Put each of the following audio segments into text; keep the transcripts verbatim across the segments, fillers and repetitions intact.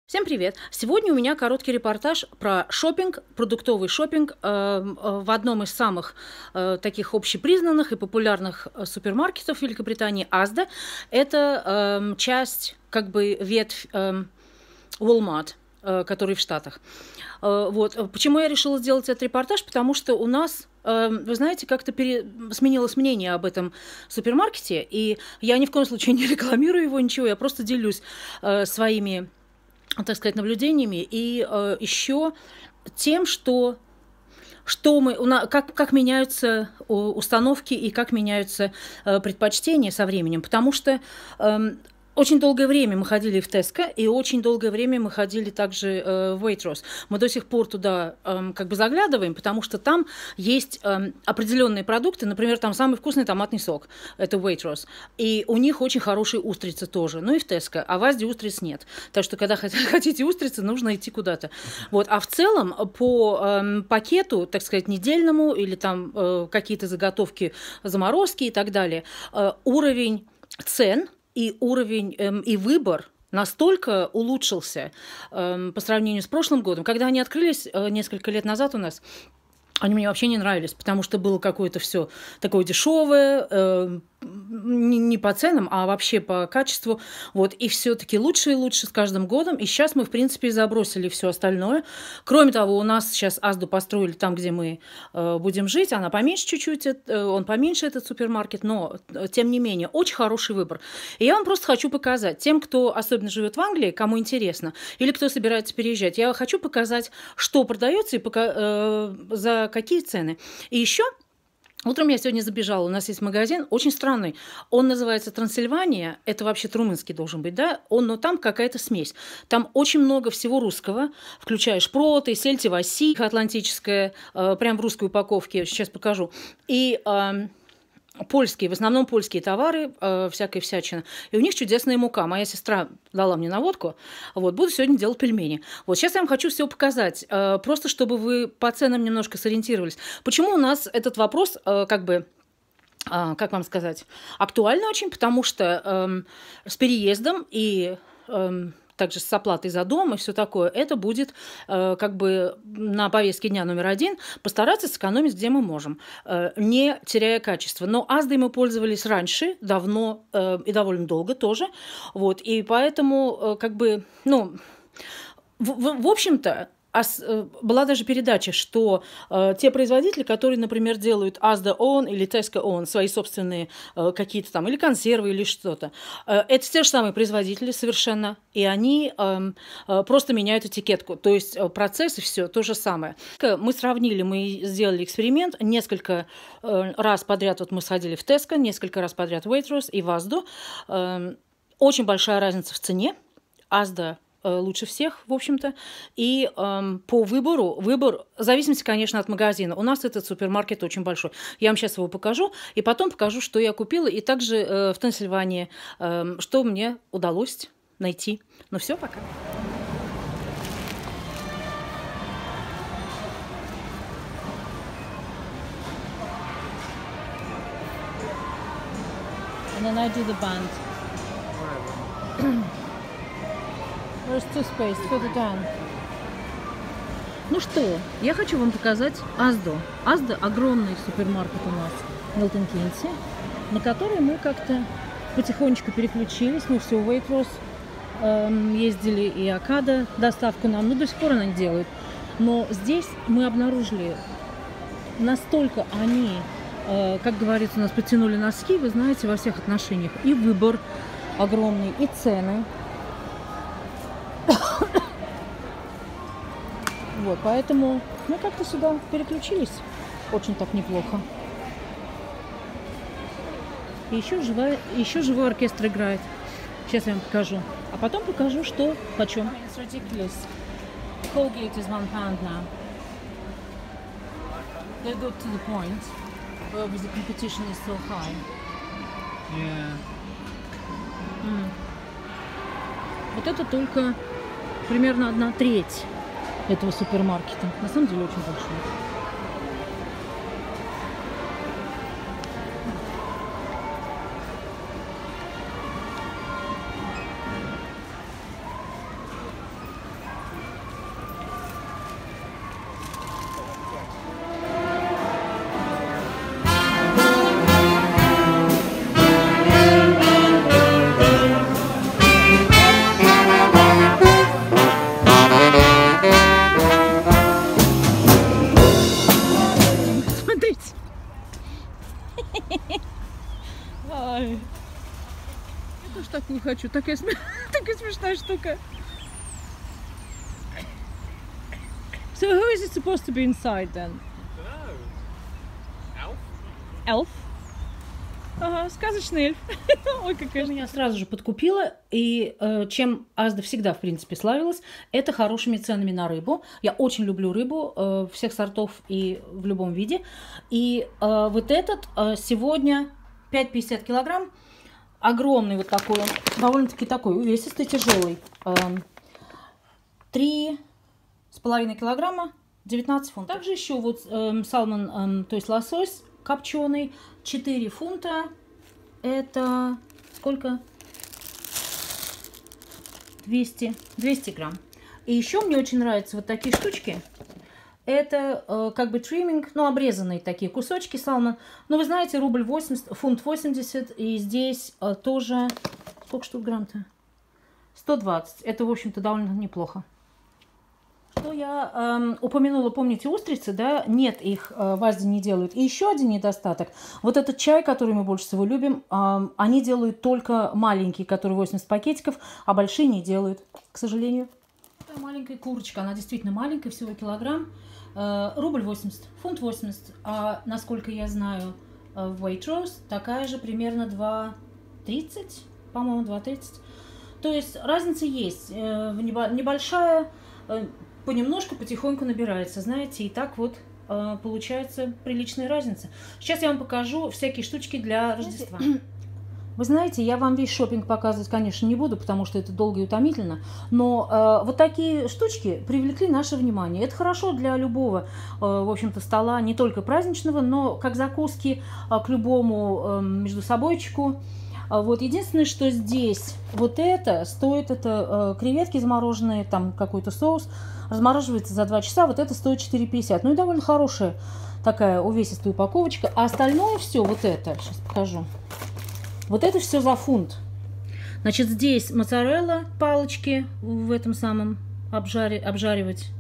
Всем привет! Сегодня у меня короткий репортаж про шопинг, продуктовый шопинг э, в одном из самых э, таких общепризнанных и популярных супермаркетов Великобритании Asda. Это э, часть, как бы ветвь э, Walmart, э, который в Штатах. Э, вот. Почему я решила сделать этот репортаж? Потому что у нас, э, вы знаете, как-то пере... сменилось мнение об этом супермаркете, и я ни в коем случае не рекламирую его, ничего, я просто делюсь э, своими, так сказать, наблюдениями и э, еще тем, что, что мы, как, как меняются установки и как меняются э, предпочтения со временем. Потому что э, очень долгое время мы ходили в Tesco, и очень долгое время мы ходили также э, в Waitrose. Мы до сих пор туда э, как бы заглядываем, потому что там есть э, определенные продукты. Например, там самый вкусный томатный сок. Это Waitrose. И у них очень хорошие устрицы тоже. Ну и в Tesco. А в Asda устриц нет. Так что, когда хотите устрицы, нужно идти куда-то. Вот. А в целом по э, пакету, так сказать, недельному или там э, какие-то заготовки, заморозки и так далее, э, уровень цен и уровень эм, и выбор настолько улучшился эм, по сравнению с прошлым годом. Когда они открылись э, несколько лет назад у нас, они мне вообще не нравились, потому что было какое-то все такое дешевое, э, не, не по ценам, а вообще по качеству. Вот. И все-таки лучше и лучше с каждым годом. И сейчас мы, в принципе, забросили все остальное. Кроме того, у нас сейчас Asda построили там, где мы э, будем жить. Она поменьше чуть-чуть, э, он поменьше, этот супермаркет, но, э, тем не менее, очень хороший выбор. И я вам просто хочу показать тем, кто особенно живет в Англии, кому интересно, или кто собирается переезжать, я хочу показать, что продается и пока, э, за какие цены. И еще утром я сегодня забежала, у нас есть магазин, очень странный. Он называется «Трансильвания». Это вообще румынский должен быть, да? Он, но там какая-то смесь. Там очень много всего русского, включая шпроты, сельдь, васи, атлантическая, э, прям в русской упаковке, сейчас покажу. И э, польские, в основном польские товары, э, всякая всячина. И у них чудесная мука. Моя сестра дала мне наводку. Вот, буду сегодня делать пельмени. Вот сейчас я вам хочу все показать, э, просто чтобы вы по ценам немножко сориентировались. Почему у нас этот вопрос, э, как бы, э, как вам сказать, актуальный очень, потому что э, с переездом и э, также с оплатой за дом и все такое, это будет э, как бы на повестке дня номер один постараться сэкономить, где мы можем, э, не теряя качество. Но Asda мы пользовались раньше, давно э, и довольно долго тоже. Вот, и поэтому э, как бы, ну, в, в, в общем-то, А с, была даже передача, что э, те производители, которые, например, делают Asda Own или Tesco Own, свои собственные э, какие-то там, или консервы, или что-то, э, это те же самые производители совершенно, и они э, э, просто меняют этикетку. То есть э, процесс и все то же самое. Мы сравнили, мы сделали эксперимент, несколько э, раз подряд вот мы сходили в Tesco, несколько раз подряд в Waitrose и в Asda. Э, очень большая разница в цене. Asda лучше всех, в общем-то. И эм, по выбору, выбор, в зависимости, конечно, от магазина. У нас этот супермаркет очень большой. Я вам сейчас его покажу, и потом покажу, что я купила, и также э, в Трансильвании, э, что мне удалось найти. Ну все, пока. And then I do the band. Where's toothpaste? Further down. Ну что, я хочу вам показать Asda. Asda огромный супермаркет у нас в Милтон-Кейнсе, на который мы как-то потихонечку переключились. Мы все в Waitrose эм, ездили, и Акада доставку нам, ну до сих пор она не делает. Но здесь мы обнаружили, настолько они, э, как говорится, у нас потянули носки, вы знаете, во всех отношениях. И выбор огромный, и цены. Вот, поэтому мы как-то сюда переключились. Очень так неплохо. И еще, живая, еще живой оркестр играет. Сейчас я вам покажу. А потом покажу, что почем. It's ridiculous. Colgate is one pound now. They got to the point where the competition is so high. Yeah. Mm. Вот это только примерно одна треть этого супермаркета. На самом деле очень большой. хочу. Такая, см... такая смешная штука. So who is it supposed to be inside then? Elf? Elf? Ага, сказочный эльф. Ой, какая меня сразу же подкупила. И э, чем Asda всегда, в принципе, славилась, это хорошими ценами на рыбу. Я очень люблю рыбу э, всех сортов и в любом виде. И э, вот этот э, сегодня пять пятьдесят килограмм. Огромный вот такой он. Довольно-таки такой увесистый, тяжелый. Э, три с половиной килограмма, девятнадцать фунтов. Также еще вот э, салмон, э, то есть лосось копченый, четыре фунта. Это сколько? двести, двести грамм. И еще мне очень нравятся вот такие штучки. Это э, как бы тримминг, ну, обрезанные такие кусочки салмон. Но вы знаете, рубль восемьдесят, фунт восемьдесят. И здесь э, тоже... Сколько штук грамм-то? сто двадцать. Это, в общем-то, довольно неплохо. Что я эм, упомянула, помните, устрицы, да? Нет, их э, в Asda не делают. И еще один недостаток. Вот этот чай, который мы больше всего любим, э, они делают только маленький, который восемьдесят пакетиков, а большие не делают, к сожалению. Такая маленькая курочка, она действительно маленькая, всего килограмм. Э, рубль восемьдесят, фунт восемьдесят. А насколько я знаю, э, в Waitrose такая же примерно два тридцать, по-моему, два тридцать. То есть разница есть. Э, небольшая... Э, понемножку, потихоньку набирается, знаете, и так вот э, получается приличная разница. Сейчас я вам покажу всякие штучки для Рождества. Вы знаете, я вам весь шопинг показывать, конечно, не буду, потому что это долго и утомительно, но э, вот такие штучки привлекли наше внимание. Это хорошо для любого, э, в общем-то, стола, не только праздничного, но как закуски э, к любому э, междусобойчику. Вот единственное, что здесь вот это стоит, это э, креветки замороженные, там какой-то соус, размораживается за два часа, вот это стоит четыре пятьдесят. Ну и довольно хорошая такая увесистая упаковочка. А остальное все, вот это, сейчас покажу, вот это все за фунт. Значит, здесь моцарелла, палочки в этом самом обжари, обжаривать,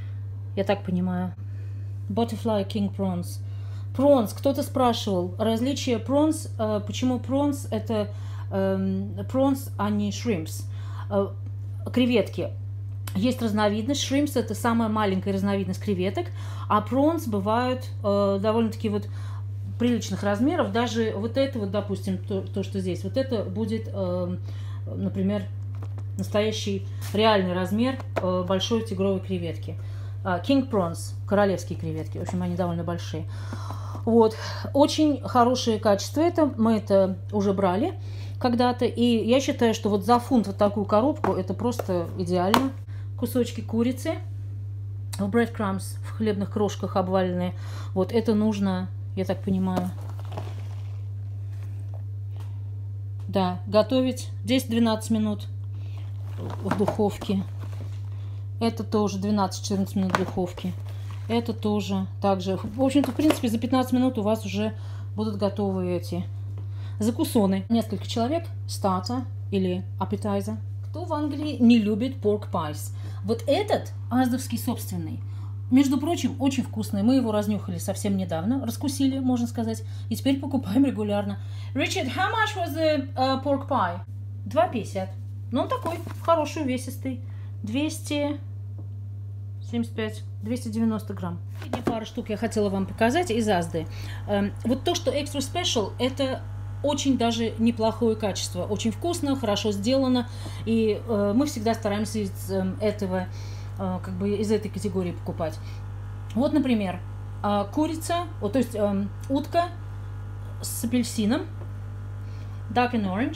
я так понимаю. Butterfly King Prawns. Prawns, кто-то спрашивал, различие prawns, э, почему prawns это э, prawns, а не shrimps. Э, креветки. Есть разновидность, shrimps это самая маленькая разновидность креветок, а prawns бывают э, довольно-таки вот приличных размеров. Даже вот это вот, допустим, то, то что здесь, вот это будет, э, например, настоящий реальный размер э, большой тигровой креветки. King Prawns, королевские креветки, в общем, они довольно большие. Вот, очень хорошее качество это, мы это уже брали когда-то, и я считаю, что вот за фунт вот такую коробку это просто идеально. Кусочки курицы в breadcrumbs, в хлебных крошках обваленные, вот это нужно, я так понимаю, да, готовить десять-двенадцать минут в духовке. Это тоже двенадцать-четырнадцать минут в духовке. Это тоже также. В общем-то, в принципе, за пятнадцать минут у вас уже будут готовы эти закусоны. Несколько человек, старта или appetizer. Кто в Англии не любит pork pies? Вот этот аздовский собственный. Между прочим, очень вкусный. Мы его разнюхали совсем недавно, раскусили, можно сказать, и теперь покупаем регулярно. Richard, how much was the uh, pork pie? два пятьдесят. Ну, он такой хороший, увесистый. двести семьдесят пять, двести девяносто грамм. И пару штук я хотела вам показать из Asda. Эм, вот то, что Extra Special, это очень даже неплохое качество. Очень вкусно, хорошо сделано. И э, мы всегда стараемся из э, этого, э, как бы из этой категории покупать. Вот, например, э, курица, вот, то есть э, утка с апельсином. Duck and Orange.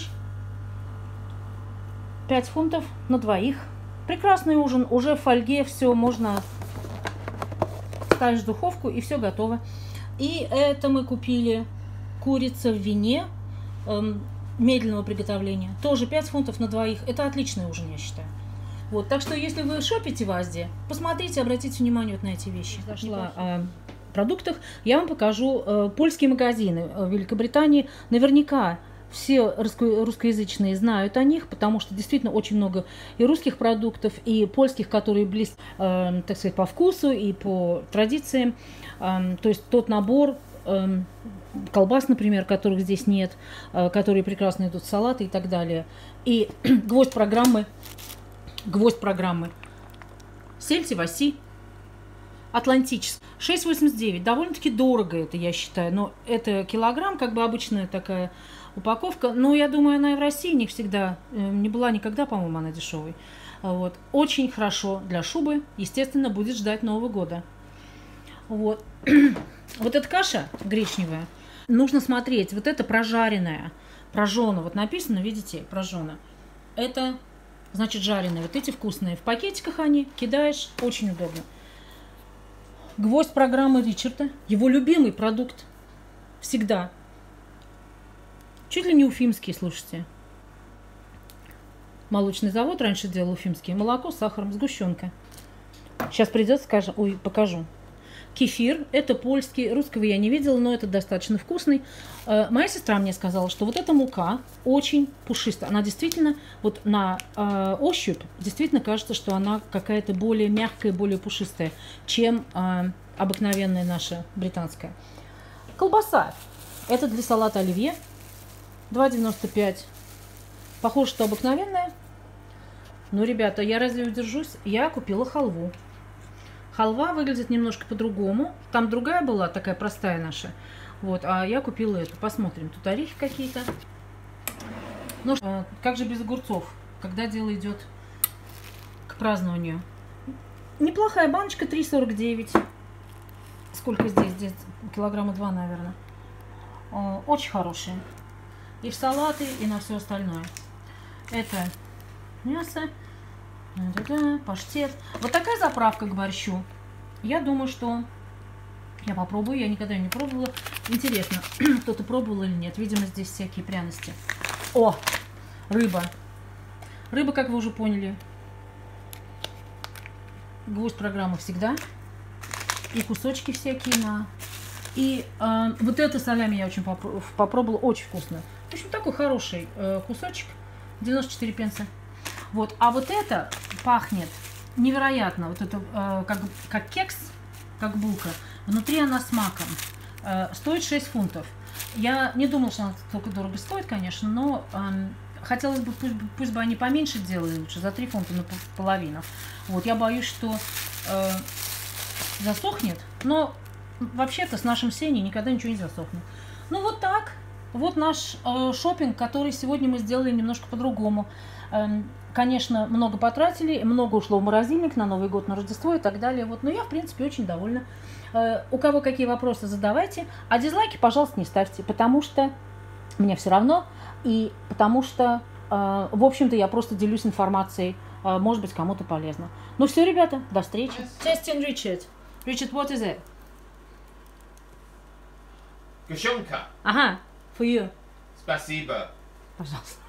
пять фунтов на двоих. Прекрасный ужин, уже в фольге все можно ставить в духовку и все готово. И это мы купили курица в вине эм, медленного приготовления. Тоже пять фунтов на двоих. Это отличный ужин, я считаю. Вот, так что если вы шопите в Asda, посмотрите, обратите внимание вот на эти вещи. Зашла о продуктах. Я вам покажу э, польские магазины в Великобритании. Наверняка все русско- русскоязычные знают о них, потому что действительно очень много и русских продуктов, и польских, которые близки, э, так сказать, по вкусу и по традициям. Э, то есть тот набор э, колбас, например, которых здесь нет, которые прекрасно идут в салаты и так далее. И гвоздь программы, гвоздь программы. Сельдь Васи. Атлантический. шесть восемьдесят девять. Довольно-таки дорого это, я считаю. Но это килограмм, как бы обычная такая упаковка. Но я думаю, она и в России не всегда, не была никогда, по-моему, она дешевой. Вот. Очень хорошо для шубы. Естественно, будет ждать Нового года. Вот. Вот эта каша гречневая. Нужно смотреть. Вот это прожаренная. Прожжена. Вот написано, видите, прожжена. Это, значит, жареные. Вот эти вкусные. В пакетиках они. Кидаешь. Очень удобно. Гвоздь программы Ричарда. Его любимый продукт. Всегда. Чуть ли не уфимский, слушайте. Молочный завод раньше делал уфимский. Молоко с сахаром, сгущенка. Сейчас придет, скажем, ой, покажу. Кефир. Это польский. Русского я не видела, но это достаточно вкусный. Э, моя сестра мне сказала, что вот эта мука очень пушистая. Она действительно, вот на э, ощупь, действительно кажется, что она какая-то более мягкая, более пушистая, чем э, обыкновенная наша британская. Колбаса. Это для салата оливье. два девяносто пять. Похоже, что обыкновенная. Но, ребята, я разве удержусь? Я купила халву. Халва выглядит немножко по-другому. Там другая была, такая простая наша. Вот, а я купила эту. Посмотрим. Тут орехи какие-то. Ну, как же без огурцов, когда дело идет к празднованию. Неплохая баночка, три сорок девять. Сколько здесь? Здесь килограмма два, наверное. Очень хорошие. И в салаты, и на все остальное. Это мясо. Да-да, паштет. Вот такая заправка к борщу. Я думаю, что я попробую. Я никогда ее не пробовала. Интересно, кто-то пробовал или нет. Видимо, здесь всякие пряности. О, рыба. Рыба, как вы уже поняли, гвоздь программы всегда. И кусочки всякие на... И э, вот это солями я очень попро попробовала. Очень вкусно. В общем, такой хороший э, кусочек. девяносто четыре пенса. Вот, а вот это пахнет невероятно. Вот это э, как, как кекс, как булка. Внутри она с маком. Э, стоит шесть фунтов. Я не думала, что она столько дорого стоит, конечно, но э, хотелось бы, пусть, пусть бы они поменьше делали лучше, за три фунта на половину. Вот, я боюсь, что э, засохнет, но вообще-то с нашим Сеней никогда ничего не засохнет. Ну вот так. Вот наш э, шопинг, который сегодня мы сделали немножко по-другому. Э, конечно, много потратили, много ушло в морозильник на Новый год, на Рождество и так далее. Вот, но я, в принципе, очень довольна. Э, у кого какие вопросы, задавайте. А дизлайки, пожалуйста, не ставьте, потому что мне все равно. И потому что, э, в общем-то, я просто делюсь информацией. Э, может быть, кому-то полезно. Ну все, ребята, до встречи. Testing Richard. Richard, what is it? Гущенка. Ага, for you. Спасибо. Пожалуйста.